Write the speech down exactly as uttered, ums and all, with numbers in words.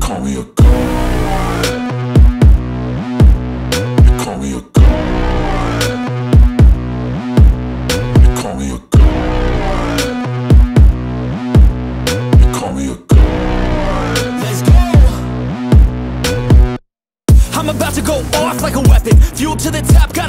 call me a god. You call me a god. You call me a god. You call me a god. Let's go! I'm about to go off like a weapon. Fuel to the top, got